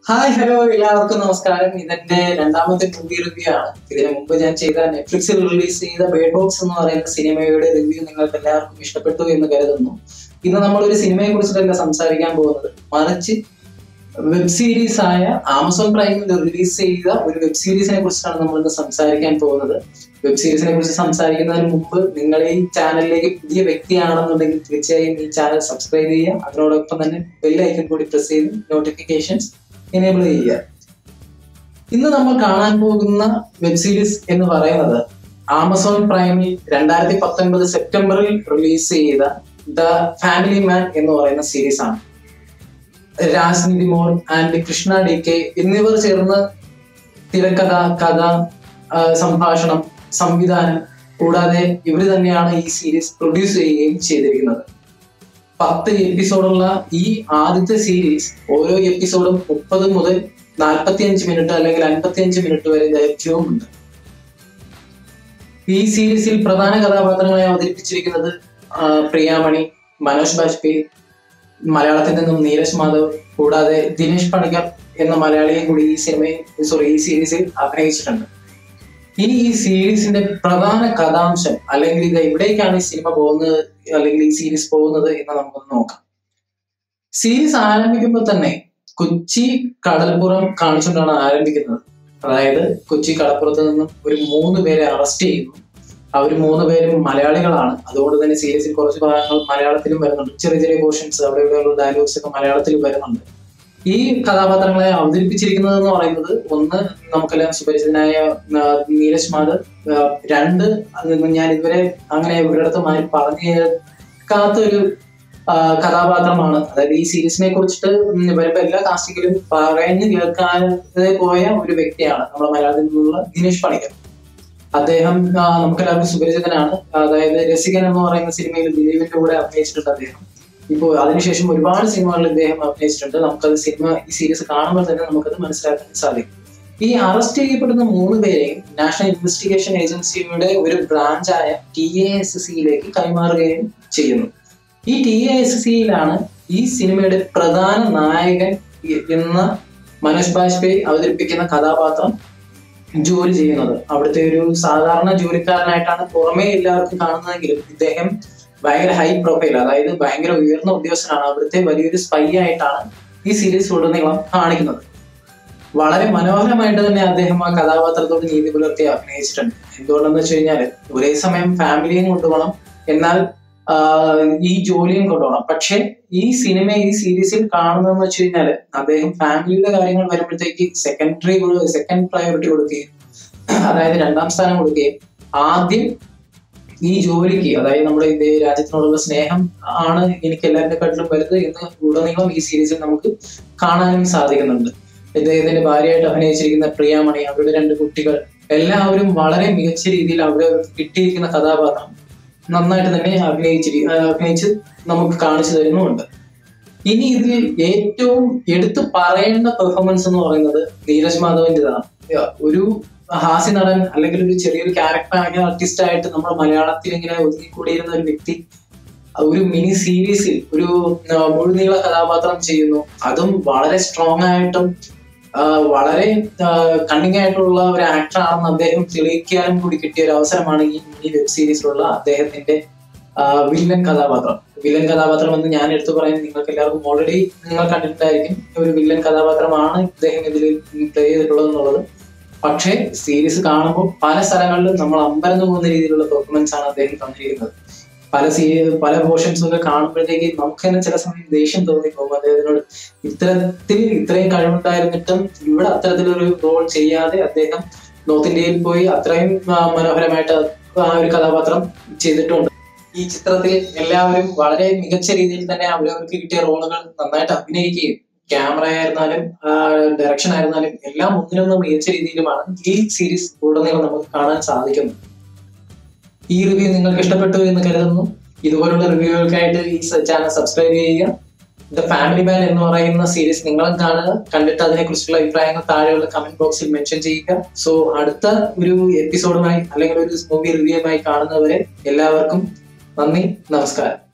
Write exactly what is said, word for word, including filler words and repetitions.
Hi hello എല്ലാവർക്കും നമസ്കാരം. ഇതെന്റെ രണ്ടാമത്തെ മൂവി റിവ്യൂ ആണ്. ഇതിനു മുമ്പ് ഞാൻ ചെയ്ത നെറ്റ്ഫ്ലിക്സിൽ റിലീസ് ചെയ്ത ബേഡ് ബോക്സ് എന്ന് പറയുന്ന സിനിമയുടെ റിവ്യൂ നിങ്ങൾക്ക് എല്ലാവർക്കും ഇഷ്ടപ്പെട്ടു എന്ന് കരുതുന്നു. ഇന്ന് നമ്മളൊരു സിനിമയെ കുറിച്ചിട്ടല്ല സംസാരിക്കാൻ പോകുന്നത്, മറിച്ച് വെബ് സീരീസ് ആയ ആമസോൺ പ്രൈമിൽ റിലീസ് ചെയ്ത ഒരു വെബ് സീരീസിനെ കുറിച്ചിട്ടാണ് നമ്മൾ ഇന്ന് സംസാരിക്കാൻ പോകുന്നത്. വെബ് സീരീസിനെ കുറിച്ച് സംസാരിക്കുന്നതിന് മുമ്പ് നിങ്ങൾ ഈ ചാനലിലേക്ക് പുതിയ വ്യക്തിയാണെന്നുണ്ടെങ്കിൽ തീർച്ചയായും ഈ ചാനൽ സബ്സ്ക്രൈബ് ചെയ്യുക. അതിനോടൊപ്പം തന്നെ ബെൽ ഐക്കൺ കൂടി പ്രസ് ചെയ്ത് നോട്ടിഫിക്കേഷൻസ് എനേബിൾ ചെയ്യുക. ഇന്ന് നമ്മൾ കാണാൻ പോകുന്ന വെബ് സീരീസ് എന്ന് പറയുന്നത് ആമസോൺ പ്രൈമിൽ രണ്ടായിരത്തി പത്തൊൻപത് സെപ്റ്റംബറിൽ റിലീസ് ചെയ്ത ദ ഫാമിലി മാൻ എന്ന് പറയുന്ന സീരീസ് ആണ്. Raj Nidimoru and Krishna D K എന്നിവർ ചേർന്ന് തിരക്കഥ, കഥ, സംഭാഷണം, സംവിധാനം കൂടാതെ ഇവർ തന്നെയാണ് ഈ സീരീസ് പ്രൊഡ്യൂസ് ചെയ്യുകയും ചെയ്തിരിക്കുന്നത്. പത്ത് എപ്പിസോഡുള്ള ഈ ആദ്യത്തെ സീരീസ് ഓരോ എപ്പിസോഡും മുപ്പത് മുതൽ നാൽപ്പത്തി അഞ്ച് മിനിറ്റ് അല്ലെങ്കിൽ അൻപത്തി അഞ്ച് മിനിറ്റ് വരെ ദൈർഘ്യവും ഉണ്ട്. ഈ സീരീസിൽ പ്രധാന കഥാപാത്രങ്ങളെ അവതരിപ്പിച്ചിരിക്കുന്നത് പ്രിയാമണി, മനോജ് ബാജ്പേയി, മലയാളത്തിൽ നിന്നും നീരജ് മാധവ്, കൂടാതെ ദിനേശ് പണിക്കർ എന്ന മലയാളിയെ കൂടി ഈ സിനിമയിൽ സോറി ഈ സീരീസിൽ അഭിനയിച്ചിട്ടുണ്ട്. ഇനി ഈ സീരീസിന്റെ പ്രധാന കഥാംശം അല്ലെങ്കിൽ ഇത് എവിടേക്കാണ് ഈ സിനിമ പോകുന്നത് അല്ലെങ്കിൽ ഈ സീരീസ് പോകുന്നത് എന്ന് നമുക്കൊന്ന് നോക്കാം. സീരീസ് ആരംഭിക്കുമ്പോൾ തന്നെ കൊച്ചി കടൽപ്പുറം കാണിച്ചുകൊണ്ടാണ് ആരംഭിക്കുന്നത്. അതായത് കൊച്ചി കടപ്പുറത്ത് നിന്നും ഒരു മൂന്ന് പേരെ അറസ്റ്റ് ചെയ്യുന്നു. അവർ മൂന്ന് പേരും മലയാളികളാണ്. അതുകൊണ്ട് തന്നെ സീരീസിൽ കുറച്ച് ഭാഗങ്ങൾ മലയാളത്തിലും വരുന്നുണ്ട്. ചെറിയ ചെറിയ പോർഷൻസ് അവിടെ ഇവിടെയുള്ള ഡയലോഗ്സ് ഒക്കെ മലയാളത്തിലും വരുന്നുണ്ട്. ഈ കഥാപാത്രങ്ങളെ അവതരിപ്പിച്ചിരിക്കുന്നത് എന്ന് പറയുന്നത് ഒന്ന് നമുക്കെല്ലാം സുപരിചിതനായ നീരജ് മാധവ്, രണ്ട് ഞാൻ ഇതുവരെ അങ്ങനെ ഇവരുടെ അടുത്ത് മാറി പറഞ്ഞു കേൾക്കാത്തൊരു കഥാപാത്രമാണ്. അതായത് ഈ സീരീസിനെ കുറിച്ചിട്ട് വരുമ്പോ എല്ലാ കാസ്റ്റിങ്ങിലും പറഞ്ഞു കേൾക്കാതെ പോയ ഒരു വ്യക്തിയാണ് നമ്മുടെ മലയാളത്തിൽ നിന്നുള്ള ദിനേശ് പണിക്കർ. അദ്ദേഹം നമുക്കെല്ലാവർക്കും സുപരിചിതനാണ്. അതായത് രസികൻ എന്ന് പറയുന്ന സിനിമയിൽ ദിലീപിന്റെ കൂടെ അഭിനയിച്ചിട്ടുണ്ട് അദ്ദേഹം. ഇപ്പോൾ അതിനുശേഷം ഒരുപാട് സിനിമകളിൽ ഇദ്ദേഹം അഭിനയിച്ചിട്ടുണ്ട്. നമുക്കത് സിനിമ ഈ സീരീസ് കാണുമ്പോൾ തന്നെ നമുക്കത് മനസ്സിലാക്കാൻ സാധിക്കും. ഈ അറസ്റ്റ് ചെയ്യപ്പെടുന്ന മൂന്ന് പേരെയും നാഷണൽ ഇൻവെസ്റ്റിഗേഷൻ ഏജൻസിയുടെ ഒരു ബ്രാഞ്ചായ ടി എ എസ് സിയിലേക്ക് കൈമാറുകയും ചെയ്യുന്നു. ഈ ടി എ എസ് സിയിലാണ് ഈ സിനിമയുടെ പ്രധാന നായകൻ എന്ന മനോജ് ബാജ്പേയി അവതരിപ്പിക്കുന്ന കഥാപാത്രം ജോലി ചെയ്യുന്നത്. അവിടുത്തെ ഒരു സാധാരണ ജോലിക്കാരനായിട്ടാണ് പുറമേ എല്ലാവർക്കും കാണുന്നതെങ്കിലും ഇദ്ദേഹം ഭയങ്കര ഹൈ പ്രൊഫൈൽ, അതായത് ഭയങ്കര ഉയർന്ന ഉദ്യോഗസ്ഥനാണ്. അവിടുത്തെ വലിയൊരു സ്പൈ ആയിട്ടാണ് ഈ സീരീസ് ഉടനീളം കാണിക്കുന്നത്. വളരെ മനോഹരമായിട്ട് തന്നെ അദ്ദേഹം ആ കഥാപാത്രത്തോട് നീതി പുലർത്തി അഭിനയിച്ചിട്ടുണ്ട്. എന്തുകൊണ്ടെന്ന് വെച്ച് കഴിഞ്ഞാൽ ഒരേ സമയം ഫാമിലിയും കൊണ്ടുപോകണം, എന്നാൽ ഈ ജോലിയും കൊണ്ടുപോകണം. പക്ഷെ ഈ സിനിമ ഈ സീരീസിൽ കാണുന്നതെന്ന് വെച്ച് കഴിഞ്ഞാൽ അദ്ദേഹം ഫാമിലിയുടെ കാര്യങ്ങൾ വരുമ്പോഴത്തേക്ക് സെക്കൻഡറി സെക്കൻഡ് പ്രയോറിറ്റി കൊടുക്കുകയും, അതായത് രണ്ടാം സ്ഥാനം കൊടുക്കുകയും ആദ്യം ഈ ജോലിക്ക്, അതായത് നമ്മുടെ ഇന്ത്യ രാജ്യത്തിനോടുള്ള സ്നേഹം ആണ് എനിക്ക് എല്ലാവരുടെക്കാട്ടിലും വലുത് എന്ന് ഉടനീളം ഈ സീരീസിൽ നമുക്ക് കാണാനും സാധിക്കുന്നുണ്ട്. ഇദ്ദേഹത്തിന്റെ ഭാര്യയായിട്ട് അഭിനയിച്ചിരിക്കുന്ന പ്രിയാമണി, അവരുടെ രണ്ട് കുട്ടികൾ, എല്ലാവരും വളരെ മികച്ച രീതിയിൽ അവിടെ കിട്ടിയിരിക്കുന്ന കഥാപാത്രം നന്നായിട്ട് തന്നെ അഭിനയിച്ചിരി അഭിനയിച്ച് നമുക്ക് കാണിച്ചു തരുന്നുമുണ്ട്. ഇനി ഇതിൽ ഏറ്റവും എടുത്തു പറയേണ്ട പെർഫോമൻസ് എന്ന് പറയുന്നത് നീരജ് മാധവിൻ്റെതാണ്. ഒരു ഹാസ്യ നടൻ അല്ലെങ്കിൽ ഒരു ചെറിയൊരു ക്യാരക്ടർ ആർട്ടിസ്റ്റ് ആയിട്ട് നമ്മൾ മലയാളത്തിൽ ഇങ്ങനെ ഒതുങ്ങിക്കൂടിയിരുന്ന ഒരു വ്യക്തി ഒരു മിനി സീരീസിൽ ഒരു മുഴുനീള കഥാപാത്രം ചെയ്യുന്നു. അതും വളരെ സ്ട്രോങ് ആയിട്ടും വളരെ കണ്ണിങ് ആയിട്ടുള്ള ഒരു ആക്ടർ ആണെന്ന് അദ്ദേഹം തെളിയിക്കാനും കൂടി കിട്ടിയ ഒരു അവസരമാണ് ഈ മിനി വെബ് സീരീസിലുള്ള അദ്ദേഹത്തിന്റെ വില്ലൻ കഥാപാത്രം. വില്ലൻ കഥാപാത്രം എന്ന് ഞാൻ എടുത്തു പറയുന്നത് നിങ്ങൾക്ക് എല്ലാവർക്കും ഓൾറെഡി നിങ്ങൾ കണ്ടിട്ടുണ്ടായിരിക്കും. ഒരു വില്ലൻ കഥാപാത്രമാണ് ഇദ്ദേഹം ഇതിൽ പ്ലേ ചെയ്തിട്ടുള്ളത് എന്നുള്ളത്. പക്ഷേ സീരീസ് കാണുമ്പോൾ പല സ്ഥലങ്ങളിലും നമ്മൾ അമ്പരന്ന് പോകുന്ന രീതിയിലുള്ള പെർഫോമൻസ് ആണ് അദ്ദേഹം തന്നിരിക്കുന്നത്. പല സീ പല പോർഷൻസും ഒക്കെ കാണുമ്പോഴത്തേക്ക് നമുക്ക് തന്നെ ചില സമയം ദേഷ്യം തോന്നിപ്പോകും അദ്ദേഹത്തിനോട്. ഇത്തരത്തിൽ ഇത്രയും കഴിവുണ്ടായിരുന്നിട്ടും ഇവിടെ അത്തരത്തിലൊരു റോൾ ചെയ്യാതെ അദ്ദേഹം നോർത്ത് ഇന്ത്യയിൽ പോയി അത്രയും മനോഹരമായിട്ട് ആ ഒരു കഥാപാത്രം ചെയ്തിട്ടുണ്ട്. ഈ ചിത്രത്തിൽ എല്ലാവരും വളരെ മികച്ച രീതിയിൽ തന്നെ അവരവർക്ക് കിട്ടിയ റോളുകൾ നന്നായിട്ട് അഭിനയിക്കുകയും ക്യാമറ ആയിരുന്നാലും ഡയറക്ഷൻ ആയിരുന്നാലും എല്ലാം ഒന്നിനൊന്നും മികച്ച രീതിയിലുമാണ് ഈ സീരീസ് ഉടനീളം നമുക്ക് കാണാൻ സാധിക്കുന്നത്. ഈ റിവ്യൂ നിങ്ങൾക്ക് ഇഷ്ടപ്പെട്ടു എന്ന് കരുതുന്നു. ഇതുപോലുള്ള റിവ്യൂകൾക്കായിട്ട് ഈ ചാനൽ സബ്സ്ക്രൈബ് ചെയ്യുക. ദ ഫാമിലി മാൻ എന്ന് പറയുന്ന സീരീസ് നിങ്ങളും കാണുക. കണ്ടിട്ട് അതിനെ കുറിച്ചുള്ള അഭിപ്രായങ്ങൾ താഴെയുള്ള കമന്റ് ബോക്സിൽ മെൻഷൻ ചെയ്യുക. സോ അടുത്ത ഒരു എപ്പിസോഡുമായി അല്ലെങ്കിൽ ഒരു മൂവി റിവ്യൂമായി കാണുന്നവരെ എല്ലാവർക്കും നന്ദി, നമസ്കാരം.